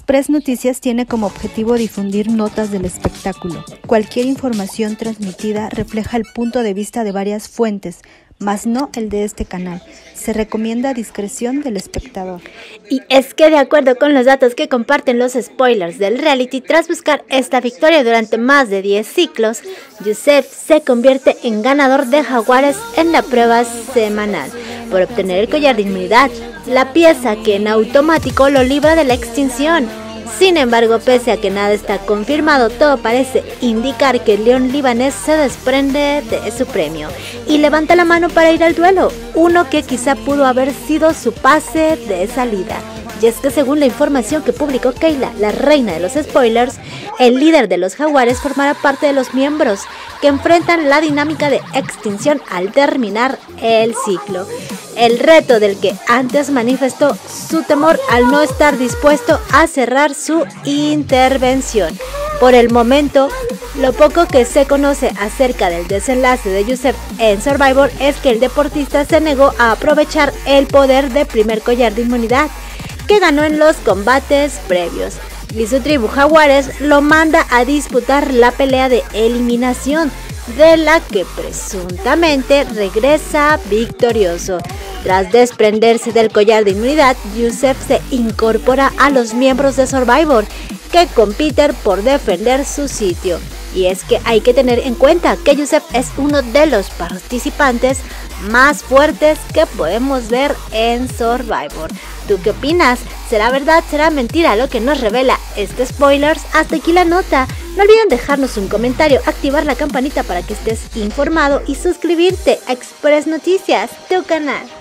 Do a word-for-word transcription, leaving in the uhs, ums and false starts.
Express Noticias tiene como objetivo difundir notas del espectáculo. Cualquier información transmitida refleja el punto de vista de varias fuentes, mas no el de este canal. Se recomienda discreción del espectador. Y es que de acuerdo con los datos que comparten los spoilers del reality, tras buscar esta victoria durante más de diez ciclos, Yusef se convierte en ganador de Jaguares en la prueba semanal, por obtener el collar de inmunidad, la pieza que en automático lo libra de la extinción. Sin embargo, pese a que nada está confirmado, todo parece indicar que el león libanés se desprende de su premio y levanta la mano para ir al duelo, uno que quizá pudo haber sido su pase de salida. Y es que según la información que publicó Keila, la reina de los spoilers, el líder de los Jaguares formará parte de los miembros que enfrentan la dinámica de extinción al terminar el ciclo. El reto del que antes manifestó su temor al no estar dispuesto a cerrar su intervención. Por el momento, lo poco que se conoce acerca del desenlace de Yusef en Survivor es que el deportista se negó a aprovechar el poder del primer collar de inmunidad que ganó en los combates previos, y su tribu Jaguares lo manda a disputar la pelea de eliminación, de la que presuntamente regresa victorioso. Tras desprenderse del collar de inmunidad, Yusef se incorpora a los miembros de Survivor que compiten por defender su sitio. Y es que hay que tener en cuenta que Yusef es uno de los participantes más fuertes que podemos ver en Survivor. ¿Tú qué opinas? ¿Será verdad? ¿Será mentira lo que nos revela este spoilers? Hasta aquí la nota. No olviden dejarnos un comentario, activar la campanita para que estés informado y suscribirte a Express Noticias, tu canal.